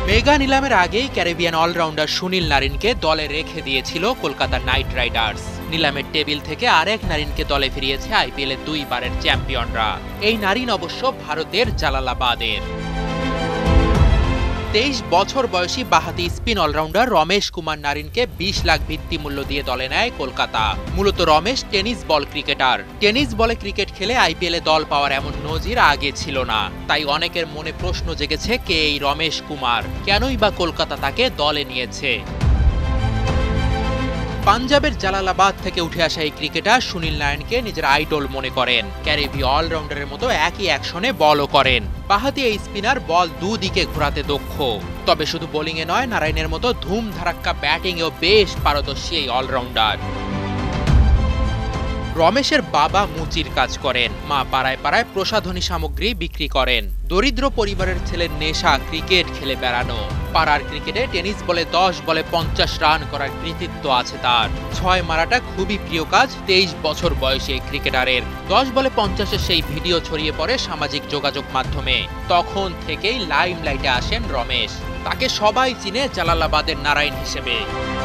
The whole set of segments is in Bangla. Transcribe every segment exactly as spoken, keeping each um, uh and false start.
মেগা নিলামের আগেই ক্যারিবিয়ান অলরাউন্ডার সুনীল নারিনকে দলে রেখে দিয়েছিল কলকাতা নাইট রাইডার্স। নিলামের টেবিল থেকে আরেক নারিনকে দলে ফিরিয়েছে আইপিএল এর দুইবারের চ্যাম্পিয়নরা। এই নারিন অবশ্য ভারতের জালালাবাদের। তেইশ বছর বয়সী বাহাতি স্পিন অলরাউন্ডার রমেশ কুমার নারিনকে বিশ লাখ ভিত্তি মূল্য দিয়ে দলে নেয় কলকাতা। মূলত Ramesh tennis ball cricketer. Tennis বলে ক্রিকেট খেলে আইপিএল এ দল পাওয়ার এমন নজির আগে ছিল না। তাই অনেকের মনে প্রশ্ন জেগেছে, কে এই রমেশ কুমার, কেনই বা কলকাতা তাকে দলে নিয়েছে। পাঞ্জাবের জালালাবাদ থেকে উঠে আসা এই ক্রিকেটার সুনীল নারায়ণকে নিজের আইডল মনে করেন। ক্যারিবি অলরাউন্ডারের মতো একই অ্যাকশনে বলও করেন। বাহাতি এই স্পিনার বল দুদিকে ঘোরাতে দক্ষ। তবে শুধু বোলিংয়ে নয়, নারায়ণের মতো ধুম ধারাক্কা ব্যাটিংয়েও বেশ পারদর্শী এই অলরাউন্ডার। রমেশের বাবা মুচির কাজ করেন, মা পাড়ায় পাড়ায় প্রসাধনী সামগ্রী বিক্রি করেন। দরিদ্র পরিবারের ছেলের নেশা ক্রিকেট খেলে বেড়ানো। পাড়ার ক্রিকেটে টেনিস বলে দশ বলে পঞ্চাশ রান করার কৃতিত্ব আছে তার। ছয় মারাটা খুবই প্রিয় কাজ তেইশ বছর বয়সী এই ক্রিকেটারের। দশ বলে পঞ্চাশের সেই ভিডিও ছড়িয়ে পড়ে সামাজিক যোগাযোগ মাধ্যমে। তখন থেকেই লাইমলাইটে আসেন রমেশ। তাকে সবাই চিনে জালালাবাদের নারায়ণ হিসেবে।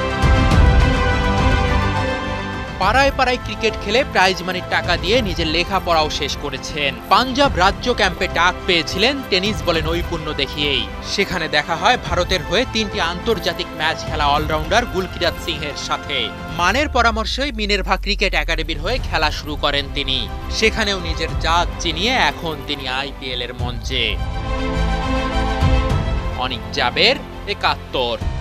পাড়ায় পাড়ায় ক্রিকেট খেলে প্রাইজ মানির টাকা দিয়ে নিজের লেখাপড়াও শেষ করেছেন। পাঞ্জাব রাজ্য ক্যাম্পে ডাক পেয়েছিলেন টেনিস বলে নৈপুণ্য দেখিয়েই। সেখানে দেখা হয় ভারতের হয়ে তিনটি আন্তর্জাতিক ম্যাচ খেলা অলরাউন্ডার গুলকিরাত সিংহের সাথে। মানের পরামর্শেই মিনেরভা ক্রিকেট একাডেমির হয়ে খেলা শুরু করেন তিনি। সেখানেও নিজের জাত চিনিয়ে এখন তিনি আইপিএল এর মঞ্চে। অনিক জাবের, একাত্তর।